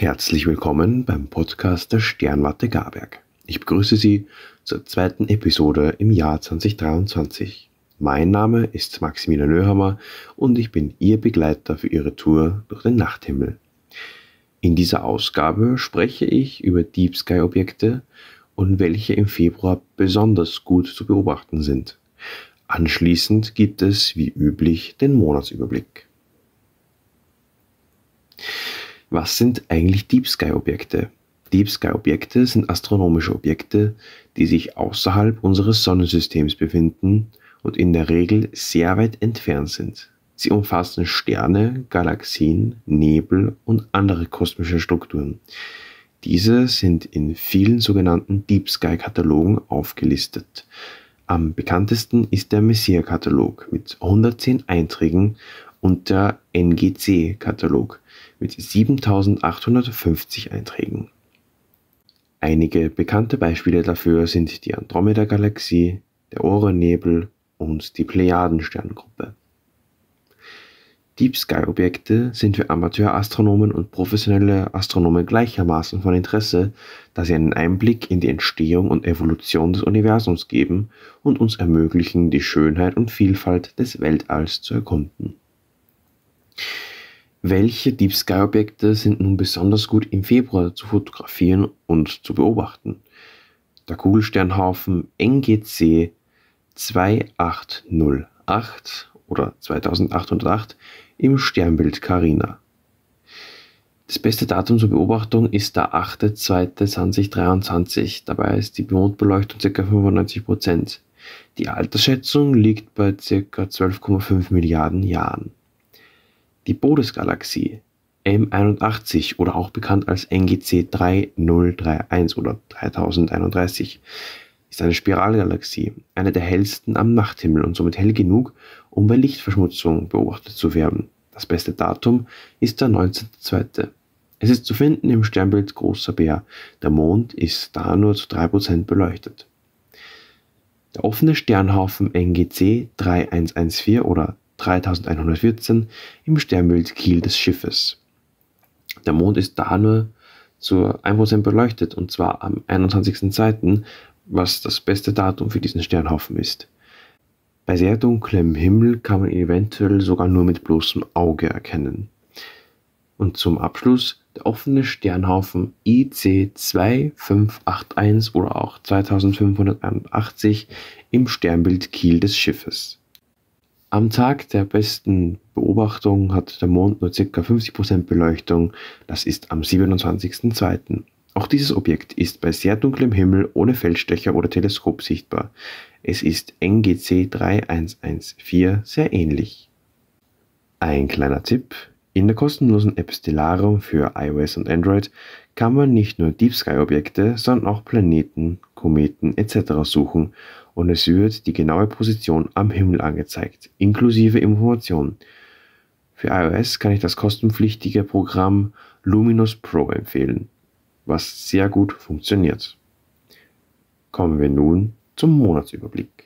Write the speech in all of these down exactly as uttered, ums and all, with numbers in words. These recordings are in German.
Herzlich willkommen beim Podcast der Sternwarte Garberg. Ich begrüße Sie zur zweiten Episode im Jahr zwanzig dreiundzwanzig. Mein Name ist Maximilian Löhammer und ich bin Ihr Begleiter für Ihre Tour durch den Nachthimmel. In dieser Ausgabe spreche ich über Deep Sky Objekte und welche im Februar besonders gut zu beobachten sind. Anschließend gibt es wie üblich den Monatsüberblick. Was sind eigentlich Deep Sky Objekte? Deep Sky Objekte sind astronomische Objekte, die sich außerhalb unseres Sonnensystems befinden und in der Regel sehr weit entfernt sind. Sie umfassen Sterne, Galaxien, Nebel und andere kosmische Strukturen. Diese sind in vielen sogenannten Deep Sky Katalogen aufgelistet. Am bekanntesten ist der Messier-Katalog mit hundertzehn Einträgen und der N G C-Katalog mit siebentausendachthundertfünfzig Einträgen. Einige bekannte Beispiele dafür sind die Andromeda-Galaxie, der Orionnebel und die Plejaden-Sterngruppe. Deep Sky Objekte sind für Amateurastronomen und professionelle Astronomen gleichermaßen von Interesse, da sie einen Einblick in die Entstehung und Evolution des Universums geben und uns ermöglichen, die Schönheit und Vielfalt des Weltalls zu erkunden. Welche Deep Sky Objekte sind nun besonders gut im Februar zu fotografieren und zu beobachten? Der Kugelsternhaufen N G C zweitausendachthundertacht oder zweitausendachthundertacht im Sternbild Carina. Das beste Datum zur Beobachtung ist der achte zweite zweitausenddreiundzwanzig. Dabei ist die Mondbeleuchtung ca. fünfundneunzig Prozent. Die Altersschätzung liegt bei ca. zwölf Komma fünf Milliarden Jahren. Die Bodes-Galaxie M einundachtzig oder auch bekannt als N G C dreitausendeinunddreißig oder dreitausendeinunddreißig ist eine Spiralgalaxie, eine der hellsten am Nachthimmel und somit hell genug, um bei Lichtverschmutzung beobachtet zu werden. Das beste Datum ist der neunzehnte zweite Es ist zu finden im Sternbild Großer Bär. Der Mond ist da nur zu drei Prozent beleuchtet. Der offene Sternhaufen N G C einunddreißig oder dreitausendeinhundertvierzehn im Sternbild Kiel des Schiffes. Der Mond ist da nur zu ein Prozent beleuchtet und zwar am einundzwanzigsten zweiten was das beste Datum für diesen Sternhaufen ist. Bei sehr dunklem Himmel kann man ihn eventuell sogar nur mit bloßem Auge erkennen. Und zum Abschluss der offene Sternhaufen I C fünfundachtzig oder auch zweitausendfünfhunderteinundachtzig im Sternbild Kiel des Schiffes. Am Tag der besten Beobachtung hat der Mond nur ca. fünfzig Prozent Beleuchtung, das ist am siebenundzwanzigsten zweiten Auch dieses Objekt ist bei sehr dunklem Himmel ohne Feldstecher oder Teleskop sichtbar. Es ist N G C dreitausendeinhundertvierzehn sehr ähnlich. Ein kleiner Tipp: In der kostenlosen App Stellarium für iOS und Android kann man nicht nur Deep Sky Objekte, sondern auch Planeten, Kometen et cetera suchen und es wird die genaue Position am Himmel angezeigt, inklusive Informationen. Für iOS kann ich das kostenpflichtige Programm Luminous Pro empfehlen, was sehr gut funktioniert. Kommen wir nun zum Monatsüberblick.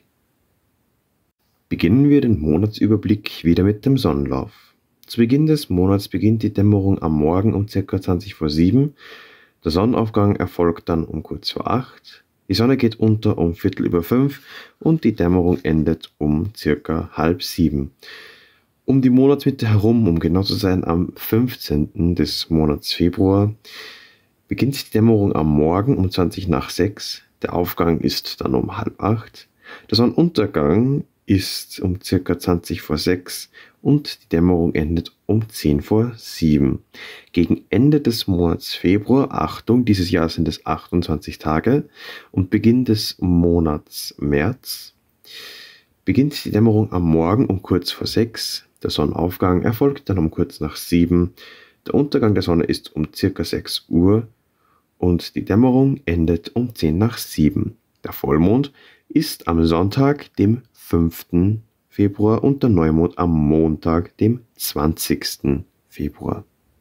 Beginnen wir den Monatsüberblick wieder mit dem Sonnenlauf. Zu Beginn des Monats beginnt die Dämmerung am Morgen um ca. zwanzig vor sieben. Der Sonnenaufgang erfolgt dann um kurz vor acht. Die Sonne geht unter um Viertel über fünf und die Dämmerung endet um ca. halb sieben. Um die Monatsmitte herum, um genau zu sein am fünfzehnten des Monats Februar, beginnt die Dämmerung am Morgen um zwanzig nach sechs. Der Aufgang ist dann um halb acht. Der Sonnenuntergang ist um ca. zwanzig vor sechs und die Dämmerung endet um zehn vor sieben. Gegen Ende des Monats Februar, Achtung, dieses Jahr sind es achtundzwanzig Tage, und Beginn des Monats März beginnt die Dämmerung am Morgen um kurz vor sechs. Der Sonnenaufgang erfolgt dann um kurz nach sieben. Der Untergang der Sonne ist um ca. sechs Uhr und die Dämmerung endet um zehn nach sieben. Der Vollmond ist am Sonntag, dem fünften Februar und der Neumond am Montag, dem zwanzigsten Februar.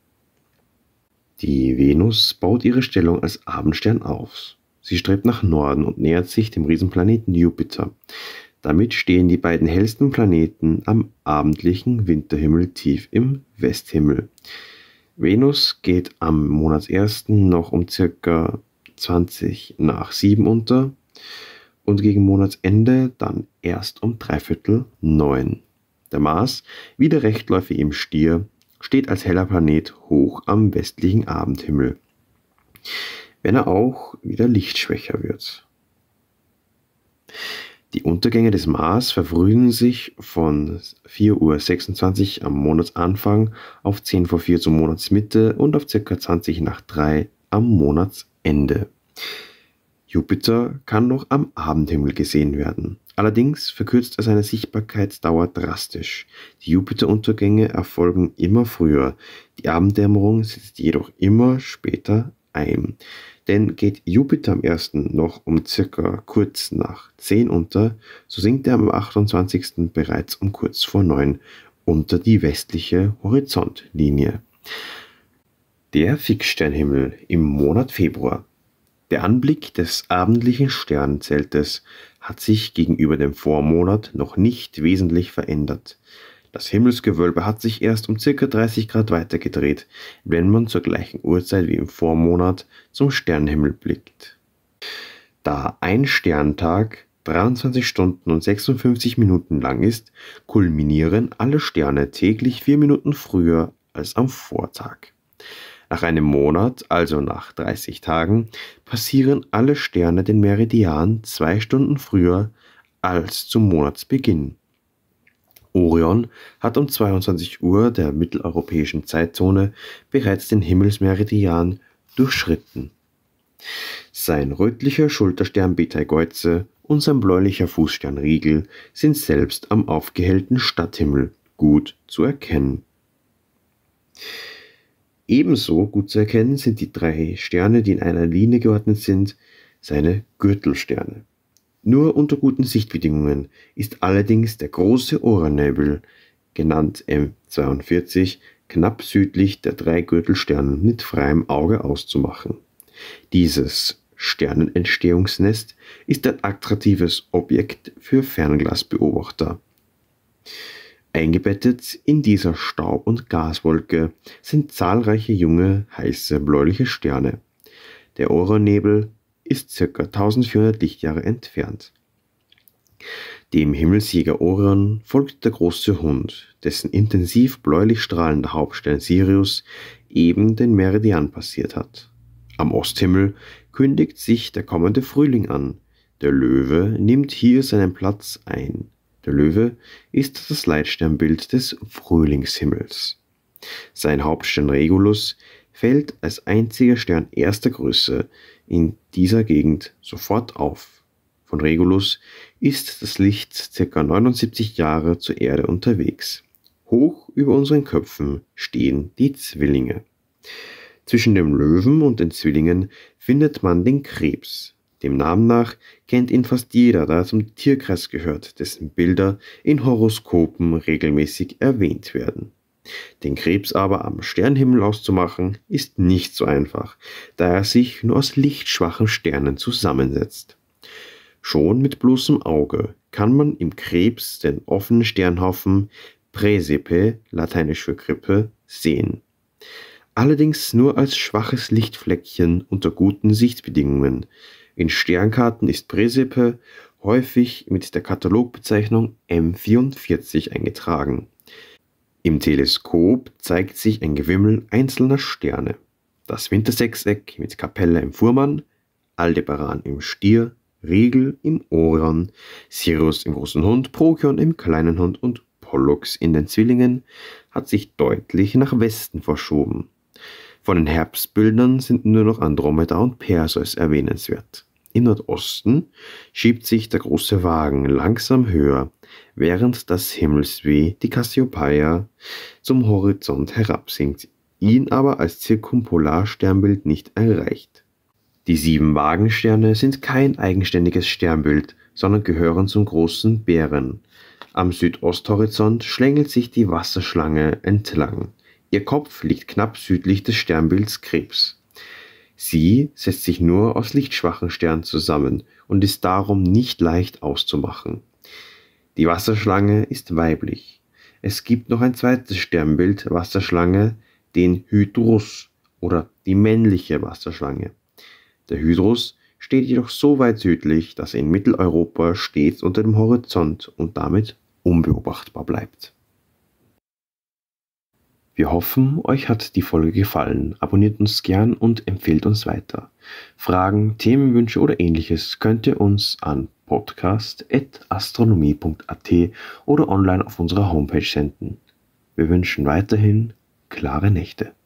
Die Venus baut ihre Stellung als Abendstern auf. Sie strebt nach Norden und nähert sich dem Riesenplaneten Jupiter. Damit stehen die beiden hellsten Planeten am abendlichen Winterhimmel tief im Westhimmel. Venus geht am Monatsersten noch um circa zwanzig nach sieben unter und gegen Monatsende dann erst um dreiviertel neun. Der Mars, wieder rechtläufig im Stier, steht als heller Planet hoch am westlichen Abendhimmel, wenn er auch wieder lichtschwächer wird. Die Untergänge des Mars verfrühen sich von vier Uhr sechsundzwanzig am Monatsanfang auf zehn vor vier zur Monatsmitte und auf ca. zwanzig nach drei am Monatsende. Jupiter kann noch am Abendhimmel gesehen werden. Allerdings verkürzt er seine Sichtbarkeitsdauer drastisch. Die Jupiteruntergänge erfolgen immer früher, die Abenddämmerung setzt jedoch immer später ein. Denn geht Jupiter am ersten noch um circa kurz nach zehn unter, so sinkt er am achtundzwanzigsten bereits um kurz vor neun unter die westliche Horizontlinie. Der Fixsternhimmel im Monat Februar. Der Anblick des abendlichen Sternzeltes hat sich gegenüber dem Vormonat noch nicht wesentlich verändert. Das Himmelsgewölbe hat sich erst um ca. dreißig Grad weitergedreht, wenn man zur gleichen Uhrzeit wie im Vormonat zum Sternenhimmel blickt. Da ein Sterntag dreiundzwanzig Stunden und sechsundfünfzig Minuten lang ist, kulminieren alle Sterne täglich vier Minuten früher als am Vortag. Nach einem Monat, also nach dreißig Tagen, passieren alle Sterne den Meridian zwei Stunden früher als zum Monatsbeginn. Orion hat um zweiundzwanzig Uhr der mitteleuropäischen Zeitzone bereits den Himmelsmeridian durchschritten. Sein rötlicher Schulterstern Beteigeuze und sein bläulicher Fußstern Rigel sind selbst am aufgehellten Stadthimmel gut zu erkennen. Ebenso gut zu erkennen sind die drei Sterne, die in einer Linie geordnet sind, seine Gürtelsterne. Nur unter guten Sichtbedingungen ist allerdings der große Orionnebel, genannt M zweiundvierzig, knapp südlich der drei Gürtelsterne mit freiem Auge auszumachen. Dieses Sternenentstehungsnest ist ein attraktives Objekt für Fernglasbeobachter. Eingebettet in dieser Staub- und Gaswolke sind zahlreiche junge, heiße bläuliche Sterne. Der Orionnebel ist ca. eintausendvierhundert Lichtjahre entfernt. Dem Himmelsjäger Orion folgt der große Hund, dessen intensiv bläulich strahlender Hauptstern Sirius eben den Meridian passiert hat. Am Osthimmel kündigt sich der kommende Frühling an. Der Löwe nimmt hier seinen Platz ein. Der Löwe ist das Leitsternbild des Frühlingshimmels. Sein Hauptstern Regulus fällt als einziger Stern erster Größe in dieser Gegend sofort auf. Von Regulus ist das Licht ca. neunundsiebzig Jahre zur Erde unterwegs. Hoch über unseren Köpfen stehen die Zwillinge. Zwischen dem Löwen und den Zwillingen findet man den Krebs. Dem Namen nach kennt ihn fast jeder, da er zum Tierkreis gehört, dessen Bilder in Horoskopen regelmäßig erwähnt werden. Den Krebs aber am Sternenhimmel auszumachen, ist nicht so einfach, da er sich nur aus lichtschwachen Sternen zusammensetzt. Schon mit bloßem Auge kann man im Krebs den offenen Sternhaufen Praesepe, lateinisch für Krippe, sehen. Allerdings nur als schwaches Lichtfleckchen unter guten Sichtbedingungen. In Sternkarten ist Praesepe häufig mit der Katalogbezeichnung M vierundvierzig eingetragen. Im Teleskop zeigt sich ein Gewimmel einzelner Sterne. Das Wintersechseck mit Kapella im Fuhrmann, Aldebaran im Stier, Rigel im Orion, Sirius im großen Hund, Procyon im kleinen Hund und Pollux in den Zwillingen hat sich deutlich nach Westen verschoben. Von den Herbstbildern sind nur noch Andromeda und Perseus erwähnenswert. Im Nordosten schiebt sich der große Wagen langsam höher, während das Himmelsweh, die Cassiopeia, zum Horizont herabsinkt, ihn aber als Zirkumpolarsternbild nicht erreicht. Die sieben Wagensterne sind kein eigenständiges Sternbild, sondern gehören zum großen Bären. Am Südosthorizont schlängelt sich die Wasserschlange entlang. Ihr Kopf liegt knapp südlich des Sternbilds Krebs. Sie setzt sich nur aus lichtschwachen Sternen zusammen und ist darum nicht leicht auszumachen. Die Wasserschlange ist weiblich. Es gibt noch ein zweites Sternbild Wasserschlange, den Hydrus oder die männliche Wasserschlange. Der Hydrus steht jedoch so weit südlich, dass er in Mitteleuropa stets unter dem Horizont und damit unbeobachtbar bleibt. Wir hoffen, euch hat die Folge gefallen. Abonniert uns gern und empfehlt uns weiter. Fragen, Themenwünsche oder ähnliches könnt ihr uns an podcast at astronomie punkt a t oder online auf unserer Homepage senden. Wir wünschen weiterhin klare Nächte.